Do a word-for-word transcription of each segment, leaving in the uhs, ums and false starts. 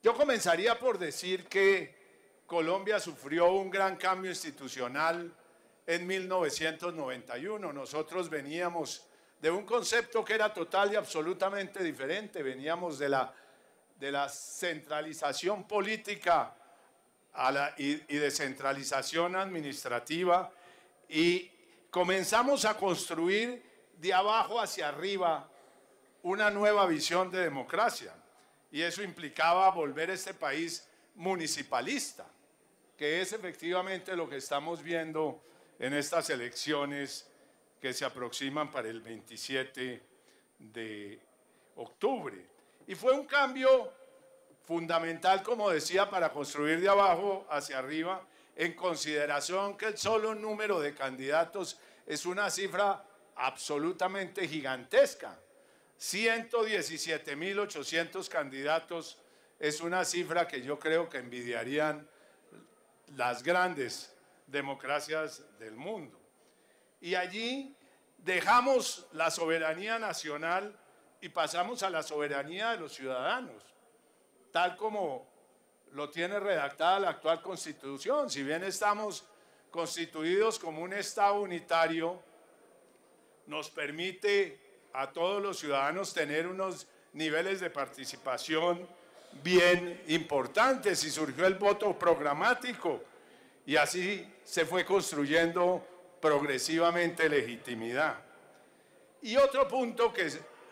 Yo comenzaría por decir que Colombia sufrió un gran cambio institucional en mil novecientos noventa y uno. Nosotros veníamos de un concepto que era total y absolutamente diferente. Veníamos de la, de la centralización política a la, y, y descentralización administrativa, y comenzamos a construir de abajo hacia arriba una nueva visión de democracia, y eso implicaba volver este país municipalista, que es efectivamente lo que estamos viendo en estas elecciones que se aproximan para el veintisiete de octubre. Y fue un cambio fundamental, como decía, para construir de abajo hacia arriba, en consideración que el solo número de candidatos es una cifra absolutamente gigantesca. ciento diecisiete mil ochocientos candidatos es una cifra que yo creo que envidiarían las grandes democracias del mundo. Y allí dejamos la soberanía nacional y pasamos a la soberanía de los ciudadanos, tal como lo tiene redactada la actual Constitución. Si bien estamos constituidos como un Estado unitario, nos permite a todos los ciudadanos tener unos niveles de participación bien importantes, y surgió el voto programático, y así se fue construyendo progresivamente legitimidad. Y otro punto que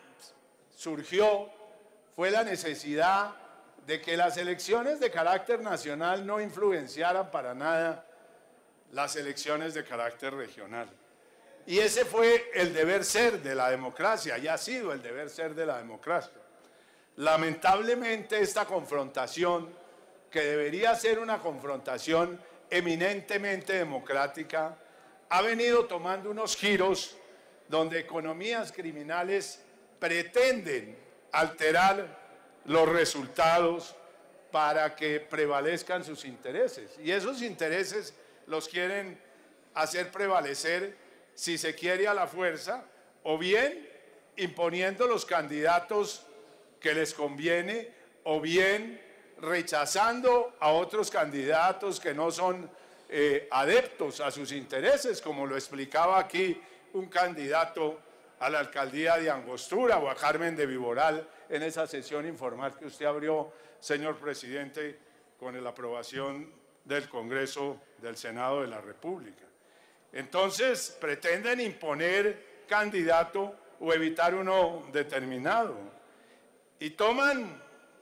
surgió fue la necesidad de que las elecciones de carácter nacional no influenciaran para nada las elecciones de carácter regional. Y ese fue el deber ser de la democracia, y ha sido el deber ser de la democracia. Lamentablemente, esta confrontación, que debería ser una confrontación eminentemente democrática, ha venido tomando unos giros donde economías criminales pretenden alterar los resultados para que prevalezcan sus intereses. Y esos intereses los quieren hacer prevalecer, si se quiere, a la fuerza, o bien imponiendo los candidatos que les conviene, o bien rechazando a otros candidatos que no son eh, adeptos a sus intereses, como lo explicaba aquí un candidato a la alcaldía de Angostura o a Carmen de Viboral en esa sesión informal que usted abrió, señor presidente, con la aprobación del Congreso del Senado de la República. Entonces, pretenden imponer candidato o evitar uno determinado, y toman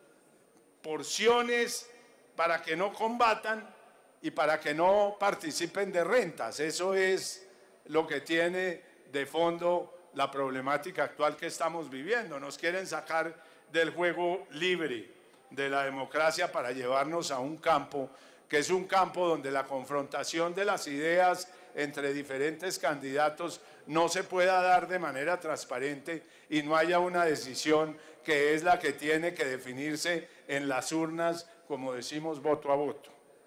porciones para que no combatan y para que no participen de rentas. Eso es lo que tiene de fondo la problemática actual que estamos viviendo. Nos quieren sacar del juego libre de la democracia para llevarnos a un campo que es un campo donde la confrontación de las ideas entre diferentes candidatos no se pueda dar de manera transparente y no haya una decisión que es la que tiene que definirse en las urnas, como decimos, voto a voto.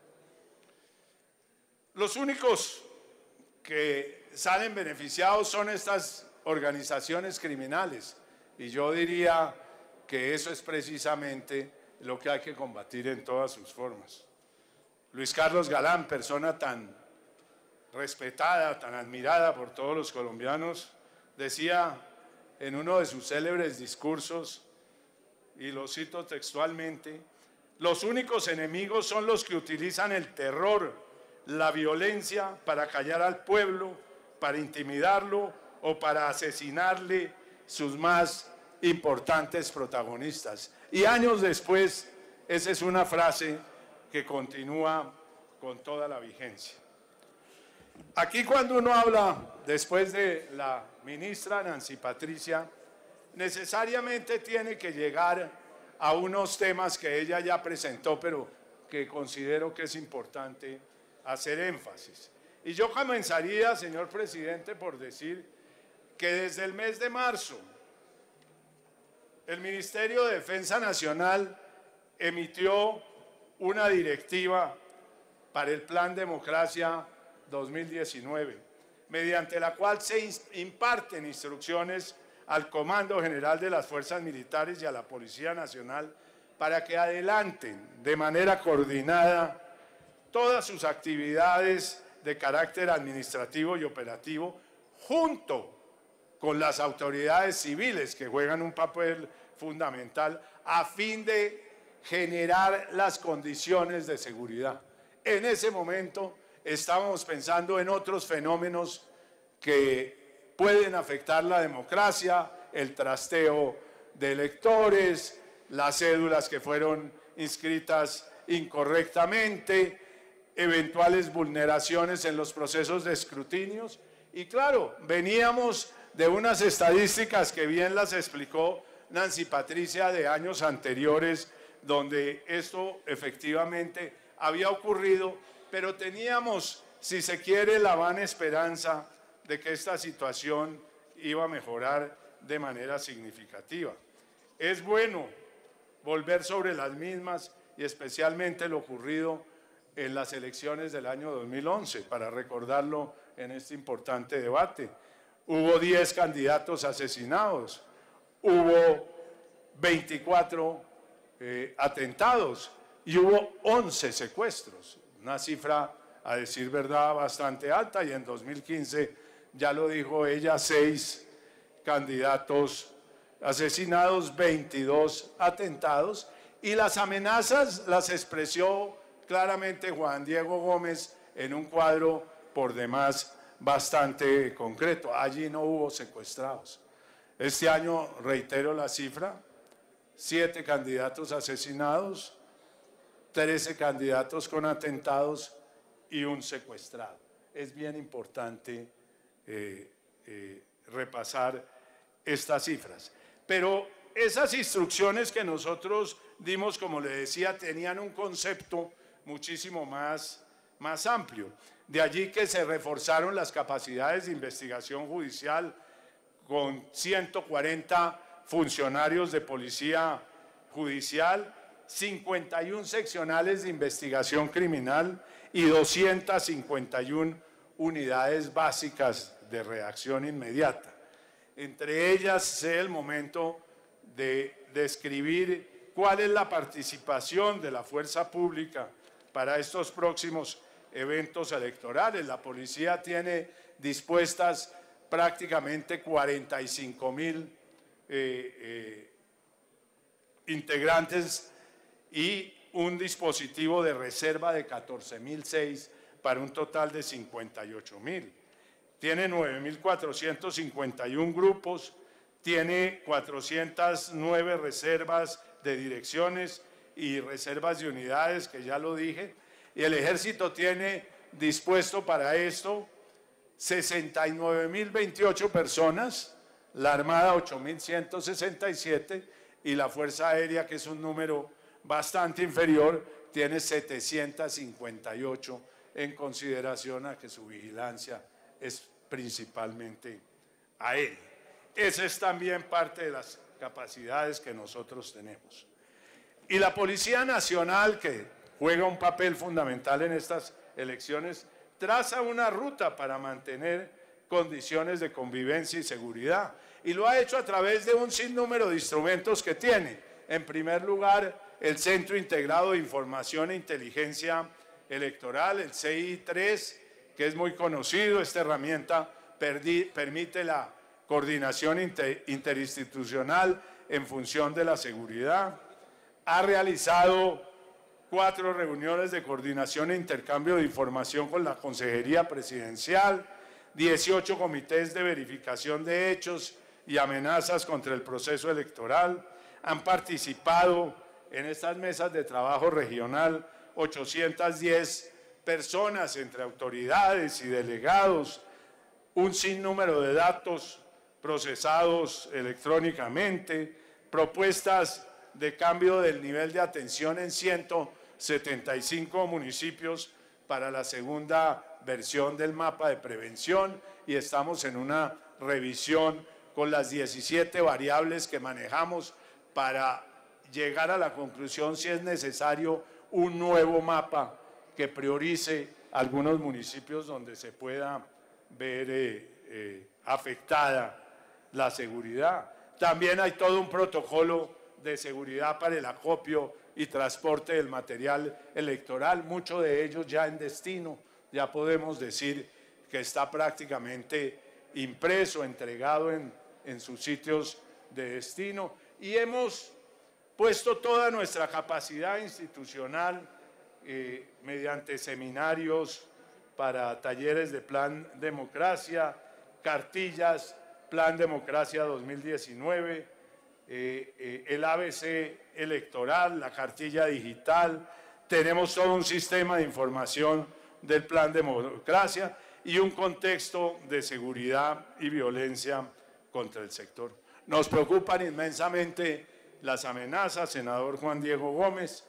Los únicos que salen beneficiados son estas organizaciones criminales, y yo diría que eso es precisamente lo que hay que combatir en todas sus formas. Luis Carlos Galán, persona tan respetada, tan admirada por todos los colombianos, decía en uno de sus célebres discursos, y lo cito textualmente: los únicos enemigos son los que utilizan el terror, la violencia para callar al pueblo, para intimidarlo o para asesinarle sus más importantes protagonistas. Y años después, esa es una frase que continúa con toda la vigencia. Aquí, cuando uno habla, después de la ministra Nancy Patricia, necesariamente tiene que llegar a unos temas que ella ya presentó, pero que considero que es importante hacer énfasis. Y yo comenzaría, señor presidente, por decir que desde el mes de marzo, el Ministerio de Defensa Nacional emitió una directiva para el Plan Democracia dos mil diecinueve, mediante la cual se imparten instrucciones al Comando General de las Fuerzas Militares y a la Policía Nacional para que adelanten de manera coordinada todas sus actividades de carácter administrativo y operativo, junto con las autoridades civiles que juegan un papel fundamental a fin de generar las condiciones de seguridad. En ese momento estábamos pensando en otros fenómenos que pueden afectar la democracia, el trasteo de electores, las cédulas que fueron inscritas incorrectamente, eventuales vulneraciones en los procesos de escrutinios. Y claro, veníamos de unas estadísticas que bien las explicó Nancy Patricia de años anteriores, donde esto efectivamente había ocurrido, pero teníamos, si se quiere, la vana esperanza de que esta situación iba a mejorar de manera significativa. Es bueno volver sobre las mismas y especialmente lo ocurrido en las elecciones del año dos mil once, para recordarlo en este importante debate. Hubo diez candidatos asesinados, hubo veinticuatro eh, atentados y hubo once secuestros, una cifra, a decir verdad, bastante alta, y en dos mil quince, ya lo dijo ella, seis candidatos asesinados, veintidós atentados, y las amenazas las expresó claramente Juan Diego Gómez en un cuadro por demás bastante concreto. Allí no hubo secuestrados. Este año, reitero la cifra, siete candidatos asesinados, trece candidatos con atentados y un secuestrado. Es bien importante eh, eh, repasar estas cifras. Pero esas instrucciones que nosotros dimos, como le decía, tenían un concepto muchísimo más, más amplio. De allí que se reforzaron las capacidades de investigación judicial con ciento cuarenta funcionarios de policía judicial, cincuenta y una seccionales de investigación criminal y doscientas cincuenta y una unidades básicas de reacción inmediata. Entre ellas, es el momento de describir cuál es la participación de la fuerza pública para estos próximos eventos electorales. La policía tiene dispuestas prácticamente cuarenta y cinco mil eh, eh, integrantes y un dispositivo de reserva de catorce mil seis para un total de cincuenta y ocho mil. Tiene nueve mil cuatrocientos cincuenta y uno grupos, tiene cuatrocientas nueve reservas de direcciones y reservas de unidades, que ya lo dije, y el Ejército tiene dispuesto para esto sesenta y nueve mil veintiocho personas, la Armada ocho mil ciento sesenta y siete y la Fuerza Aérea, que es un número bastante inferior, tiene setecientas cincuenta y ocho, en consideración a que su vigilancia es principalmente aérea. Esa es también parte de las capacidades que nosotros tenemos. Y la Policía Nacional, que juega un papel fundamental en estas elecciones, traza una ruta para mantener condiciones de convivencia y seguridad. Y lo ha hecho a través de un sinnúmero de instrumentos que tiene. En primer lugar, el Centro Integrado de Información e Inteligencia Electoral, el C I tres, que es muy conocido. Esta herramienta permite la coordinación inter interinstitucional en función de la seguridad. Ha realizado cuatro reuniones de coordinación e intercambio de información con la Consejería Presidencial, dieciocho comités de verificación de hechos y amenazas contra el proceso electoral. Han participado en estas mesas de trabajo regional ochocientas diez personas entre autoridades y delegados, un sinnúmero de datos procesados electrónicamente, propuestas de cambio del nivel de atención en ciento setenta y cinco municipios para la segunda versión del mapa de prevención, y estamos en una revisión con las diecisiete variables que manejamos para llegar a la conclusión si es necesario un nuevo mapa que priorice algunos municipios donde se pueda ver eh, eh, afectada la seguridad. También hay todo un protocolo de seguridad para el acopio y transporte del material electoral, mucho de ellos ya en destino, ya podemos decir que está prácticamente impreso, entregado en, en sus sitios de destino, y hemos puesto toda nuestra capacidad institucional eh, mediante seminarios para talleres de Plan Democracia, cartillas, Plan Democracia dos mil diecinueve, eh, eh, el A B C electoral, la cartilla digital, tenemos todo un sistema de información del Plan Democracia y un contexto de seguridad y violencia contra el sector. Nos preocupan inmensamente las amenazas, senador Juan Diego Gómez.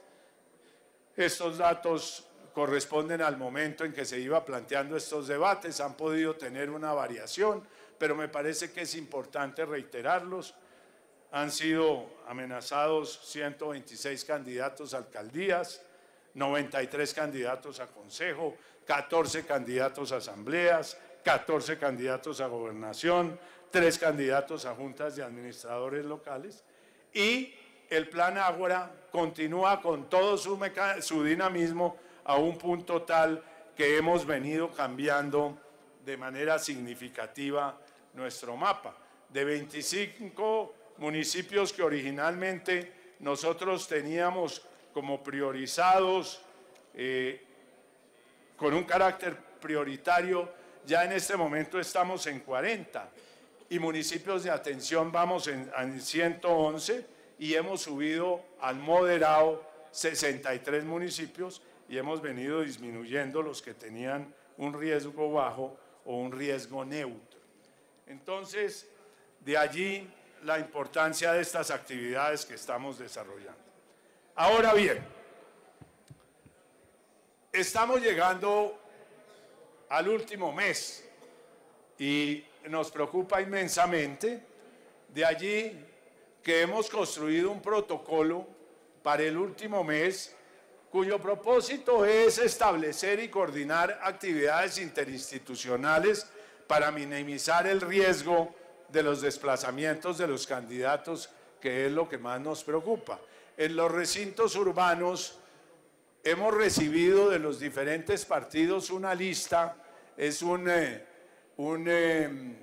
Estos datos corresponden al momento en que se iba planteando estos debates, han podido tener una variación, pero me parece que es importante reiterarlos. Han sido amenazados ciento veintiséis candidatos a alcaldías, noventa y tres candidatos a consejo, catorce candidatos a asambleas, catorce candidatos a gobernación, tres candidatos a juntas de administradores locales, y el Plan Ágora continúa con todo su, su dinamismo a un punto tal que hemos venido cambiando de manera significativa nuestro mapa. De veinticinco municipios que originalmente nosotros teníamos como priorizados, eh, con un carácter prioritario, ya en este momento estamos en cuarenta, y municipios de atención vamos en, en ciento once, y hemos subido al moderado sesenta y tres municipios, y hemos venido disminuyendo los que tenían un riesgo bajo o un riesgo neutro. Entonces, de allí la importancia de estas actividades que estamos desarrollando. Ahora bien, estamos llegando al último mes y nos preocupa inmensamente, de allí que hemos construido un protocolo para el último mes cuyo propósito es establecer y coordinar actividades interinstitucionales para minimizar el riesgo de los desplazamientos de los candidatos, que es lo que más nos preocupa. En los recintos urbanos hemos recibido de los diferentes partidos una lista, es un, eh, un eh,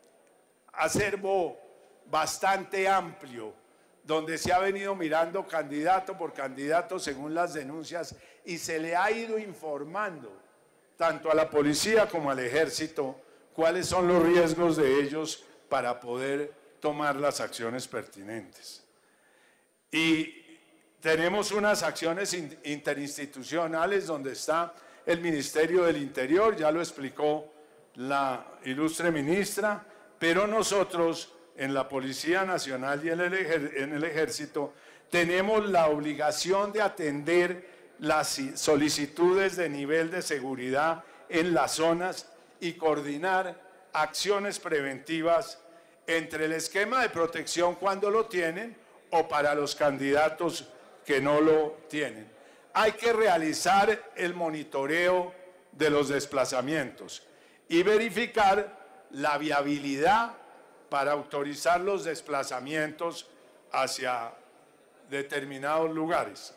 acervo bastante amplio, donde se ha venido mirando candidato por candidato según las denuncias y se le ha ido informando tanto a la policía como al ejército cuáles son los riesgos de ellos para poder tomar las acciones pertinentes. Y tenemos unas acciones interinstitucionales donde está el Ministerio del Interior, ya lo explicó la ilustre ministra, pero nosotros en la Policía Nacional y en el Ejército tenemos la obligación de atender las solicitudes de nivel de seguridad en las zonas y coordinar acciones preventivas entre el esquema de protección cuando lo tienen o para los candidatos que no lo tienen. Hay que realizar el monitoreo de los desplazamientos y verificar la viabilidad para autorizar los desplazamientos hacia determinados lugares.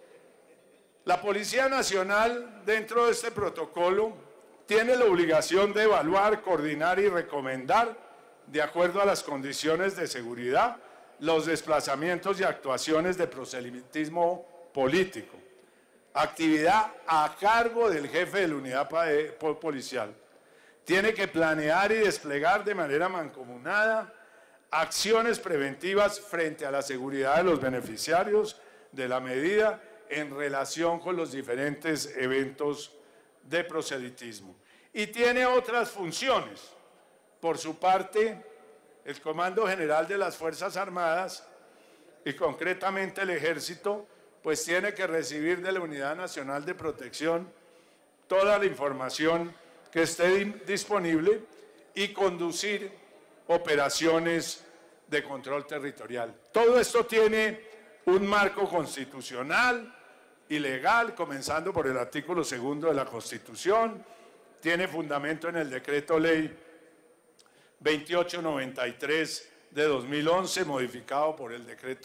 La Policía Nacional, dentro de este protocolo, tiene la obligación de evaluar, coordinar y recomendar, de acuerdo a las condiciones de seguridad, los desplazamientos y actuaciones de proselitismo político. Actividad a cargo del jefe de la unidad policial. Tiene que planear y desplegar de manera mancomunada acciones preventivas frente a la seguridad de los beneficiarios de la medida en relación con los diferentes eventos de proselitismo. Y tiene otras funciones. Por su parte, el Comando General de las Fuerzas Armadas y concretamente el Ejército, pues tiene que recibir de la Unidad Nacional de Protección toda la información que esté disponible y conducir operaciones de control territorial. Todo esto tiene un marco constitucional y legal, comenzando por el artículo segundo de la Constitución, tiene fundamento en el Decreto Ley veintiocho noventa y tres de dos mil once, modificado por el Decreto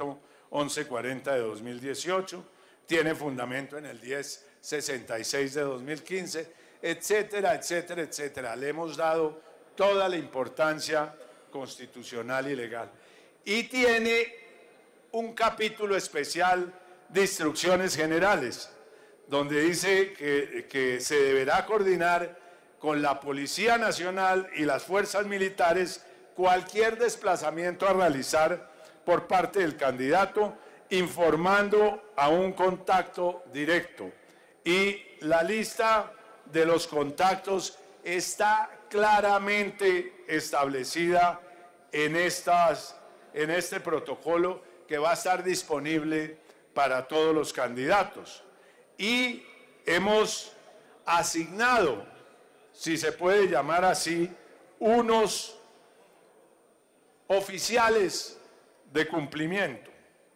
once cuarenta de dos mil dieciocho, tiene fundamento en el diez sesenta y seis de dos mil quince, etcétera, etcétera, etcétera. Le hemos dado toda la importancia constitucional y legal. Y tiene un capítulo especial de instrucciones generales, donde dice que, que se deberá coordinar con la Policía Nacional y las fuerzas militares cualquier desplazamiento a realizar por parte del candidato, informando a un contacto directo. Y la lista de los contactos está claramente establecida en, estas, en este protocolo que va a estar disponible para todos los candidatos. Y hemos asignado, si se puede llamar así, unos oficiales de cumplimiento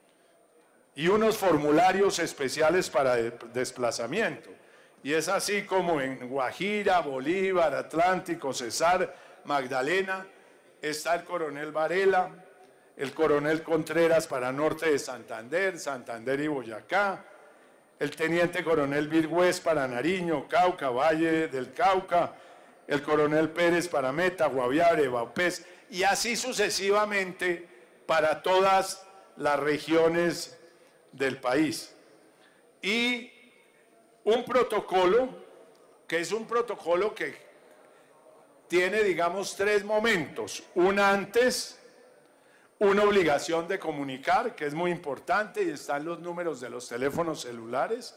y unos formularios especiales para desplazamiento. Y es así como en Guajira, Bolívar, Atlántico, Cesar, Magdalena, está el coronel Varela, el coronel Contreras para norte de Santander, Santander y Boyacá, el teniente coronel Virgüez para Nariño, Cauca, Valle del Cauca, el coronel Pérez para Meta, Guaviare, Vaupés, y así sucesivamente para todas las regiones del país. Y un protocolo, que es un protocolo que tiene, digamos, tres momentos. Una antes, una obligación de comunicar, que es muy importante, y están los números de los teléfonos celulares.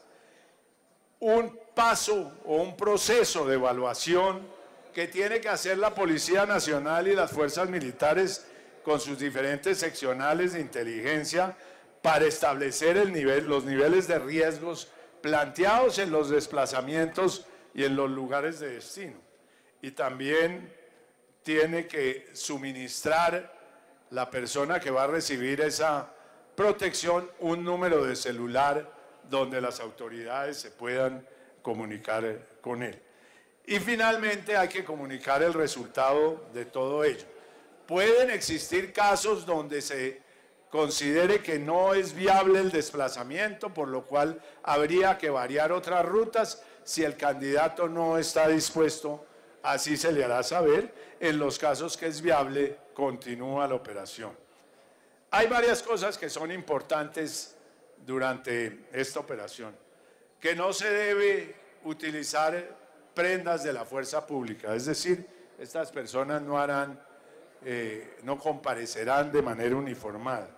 Un paso o un proceso de evaluación que tiene que hacer la Policía Nacional y las fuerzas militares con sus diferentes seccionales de inteligencia para establecer el nivel, los niveles de riesgos planteados en los desplazamientos y en los lugares de destino. Y también tiene que suministrar la persona que va a recibir esa protección un número de celular donde las autoridades se puedan comunicar con él. Y finalmente hay que comunicar el resultado de todo ello. Pueden existir casos donde se considere que no es viable el desplazamiento, por lo cual habría que variar otras rutas. Si el candidato no está dispuesto, así se le hará saber. En los casos que es viable, continúa la operación. Hay varias cosas que son importantes durante esta operación. Que no se debe utilizar prendas de la fuerza pública, es decir, estas personas no harán, eh, no comparecerán de manera uniformada.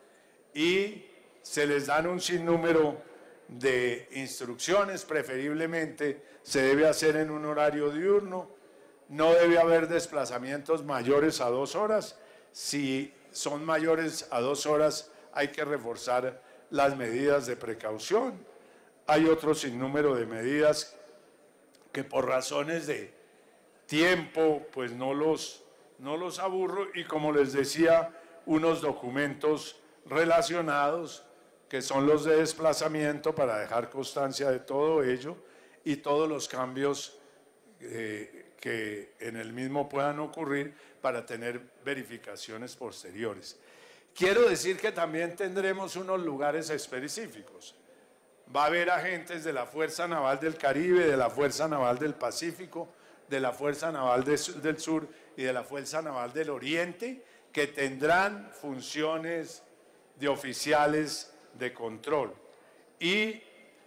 Y se les dan un sinnúmero de instrucciones, preferiblemente se debe hacer en un horario diurno, no debe haber desplazamientos mayores a dos horas, si son mayores a dos horas hay que reforzar las medidas de precaución. Hay otro sinnúmero de medidas que por razones de tiempo pues no los, no los aburro, y como les decía, unos documentos relacionados que son los de desplazamiento para dejar constancia de todo ello y todos los cambios eh, que en el mismo puedan ocurrir para tener verificaciones posteriores. Quiero decir que también tendremos unos lugares específicos. Va a haber agentes de la Fuerza Naval del Caribe, de la Fuerza Naval del Pacífico, de la Fuerza Naval de, del Sur y de la Fuerza Naval del Oriente, que tendrán funciones de oficiales de control. Y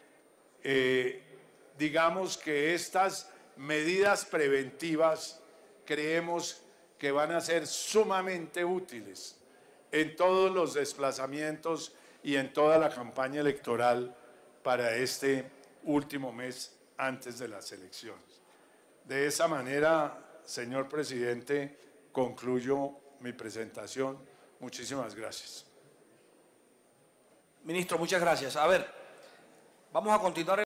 eh, digamos que estas medidas preventivas creemos que van a ser sumamente útiles en todos los desplazamientos y en toda la campaña electoral para este último mes antes de las elecciones. De esa manera, señor presidente, concluyo mi presentación. Muchísimas gracias. Ministro, muchas gracias. A ver, vamos a continuar.